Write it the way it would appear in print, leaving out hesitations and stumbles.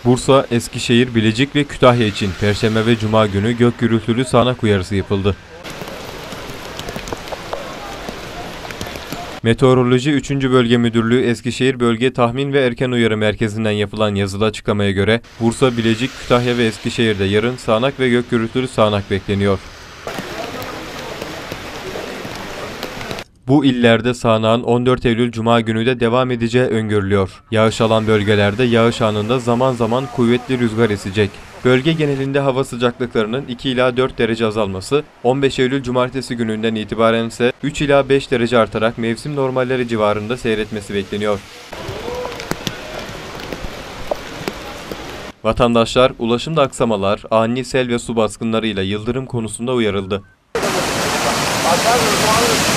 Bursa, Eskişehir, Bilecik ve Kütahya için Perşembe ve Cuma günü gök gürültülü sağanak uyarısı yapıldı. Meteoroloji 3. Bölge Müdürlüğü Eskişehir Bölge Tahmin ve Erken Uyarı Merkezi'nden yapılan yazılı açıklamaya göre Bursa, Bilecik, Kütahya ve Eskişehir'de yarın sağanak ve gök gürültülü sağanak bekleniyor. Bu illerde sağanağın 14 Eylül Cuma günü de devam edeceği öngörülüyor. Yağış alan bölgelerde yağış anında zaman zaman kuvvetli rüzgar esecek. Bölge genelinde hava sıcaklıklarının 2 ila 4 derece azalması, 15 Eylül Cumartesi gününden itibaren ise 3 ila 5 derece artarak mevsim normalleri civarında seyretmesi bekleniyor. Vatandaşlar ulaşımda aksamalar, ani sel ve su baskınlarıyla yıldırım konusunda uyarıldı.